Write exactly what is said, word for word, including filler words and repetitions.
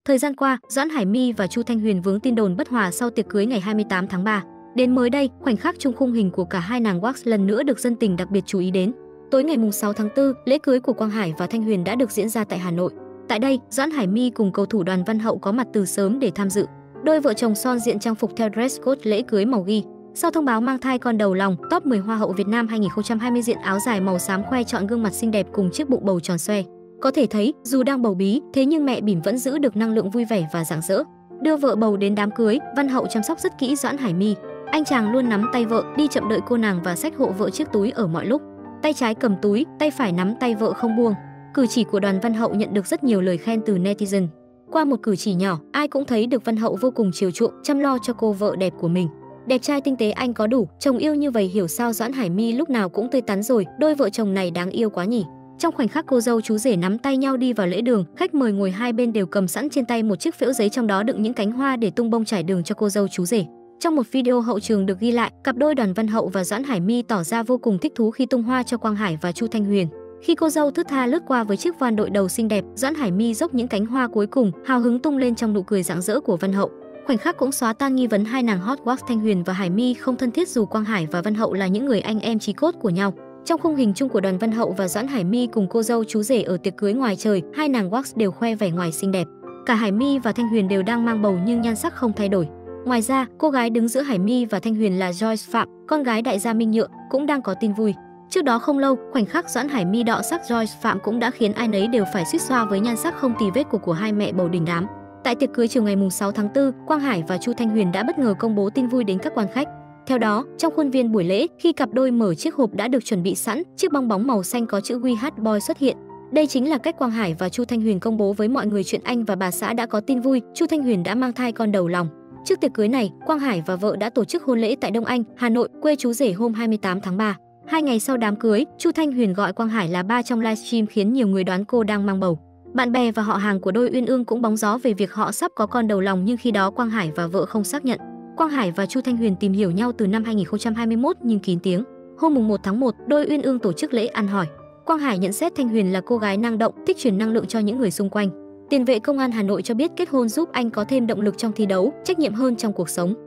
Thời gian qua, Doãn Hải My và Chu Thanh Huyền vướng tin đồn bất hòa sau tiệc cưới ngày hai mươi tám tháng ba. Đến mới đây, khoảnh khắc chung khung hình của cả hai nàng wax lần nữa được dân tình đặc biệt chú ý đến. Tối ngày sáu tháng tư, lễ cưới của Quang Hải và Thanh Huyền đã được diễn ra tại Hà Nội. Tại đây, Doãn Hải My cùng cầu thủ Đoàn Văn Hậu có mặt từ sớm để tham dự. Đôi vợ chồng son diện trang phục theo dress code lễ cưới màu ghi. Sau thông báo mang thai con đầu lòng, top mười Hoa hậu Việt Nam hai không hai không diện áo dài màu xám khoe trọn gương mặt xinh đẹp cùng chiếc bụng bầu tròn xoe. Có thể thấy, dù đang bầu bí, thế nhưng mẹ bỉm vẫn giữ được năng lượng vui vẻ và rạng rỡ. Đưa vợ bầu đến đám cưới, Văn Hậu chăm sóc rất kỹ Doãn Hải My. Anh chàng luôn nắm tay vợ, đi chậm đợi cô nàng và xách hộ vợ chiếc túi ở mọi lúc. Tay trái cầm túi, tay phải nắm tay vợ không buông. Cử chỉ của Đoàn Văn Hậu nhận được rất nhiều lời khen từ netizen. Qua một cử chỉ nhỏ, ai cũng thấy được Văn Hậu vô cùng chiều chuộng, chăm lo cho cô vợ đẹp của mình. Đẹp trai tinh tế anh có đủ, chồng yêu như vậy hiểu sao Doãn Hải My lúc nào cũng tươi tắn rồi, đôi vợ chồng này đáng yêu quá nhỉ. Trong khoảnh khắc cô dâu chú rể nắm tay nhau đi vào lễ đường, khách mời ngồi hai bên đều cầm sẵn trên tay một chiếc phễu giấy trong đó đựng những cánh hoa để tung bông trải đường cho cô dâu chú rể. Trong một video hậu trường được ghi lại, cặp đôi Đoàn Văn Hậu và Doãn Hải My tỏ ra vô cùng thích thú khi tung hoa cho Quang Hải và Chu Thanh Huyền. Khi cô dâu thướt tha lướt qua với chiếc voan đội đầu xinh đẹp, Doãn Hải My dốc những cánh hoa cuối cùng, hào hứng tung lên trong nụ cười rạng rỡ của Văn Hậu. Khoảnh khắc cũng xóa tan nghi vấn hai nàng hot wax Thanh Huyền và Hải My không thân thiết dù Quang Hải và Văn Hậu là những người anh em chí cốt của nhau. Trong khung hình chung của Đoàn Văn Hậu và Doãn Hải My cùng cô dâu chú rể ở tiệc cưới ngoài trời, hai nàng wax đều khoe vẻ ngoài xinh đẹp. Cả Hải My và Thanh Huyền đều đang mang bầu nhưng nhan sắc không thay đổi. Ngoài ra, cô gái đứng giữa Hải My và Thanh Huyền là Joyce Phạm, con gái đại gia Minh Nhựa, cũng đang có tin vui. Trước đó không lâu, khoảnh khắc Doãn Hải My đọ sắc Joyce Phạm cũng đã khiến ai nấy đều phải suýt xoa với nhan sắc không tì vết của của hai mẹ bầu đình đám. Tại tiệc cưới chiều ngày sáu tháng tư, Quang Hải và Chu Thanh Huyền đã bất ngờ công bố tin vui đến các quan khách. Theo đó, trong khuôn viên buổi lễ, khi cặp đôi mở chiếc hộp đã được chuẩn bị sẵn, chiếc bong bóng màu xanh có chữ We Hát Boy xuất hiện. Đây chính là cách Quang Hải và Chu Thanh Huyền công bố với mọi người chuyện anh và bà xã đã có tin vui, Chu Thanh Huyền đã mang thai con đầu lòng. Trước tiệc cưới này, Quang Hải và vợ đã tổ chức hôn lễ tại Đông Anh, Hà Nội, quê chú rể hôm hai mươi tám tháng ba. Hai ngày sau đám cưới, Chu Thanh Huyền gọi Quang Hải là ba trong livestream khiến nhiều người đoán cô đang mang bầu. Bạn bè và họ hàng của đôi uyên ương cũng bóng gió về việc họ sắp có con đầu lòng nhưng khi đó Quang Hải và vợ không xác nhận. Quang Hải và Chu Thanh Huyền tìm hiểu nhau từ năm hai không hai mốt nhưng kín tiếng. Hôm mùng một tháng một, đôi uyên ương tổ chức lễ ăn hỏi. Quang Hải nhận xét Thanh Huyền là cô gái năng động, thích truyền năng lượng cho những người xung quanh. Tiền vệ Công an Hà Nội cho biết kết hôn giúp anh có thêm động lực trong thi đấu, trách nhiệm hơn trong cuộc sống.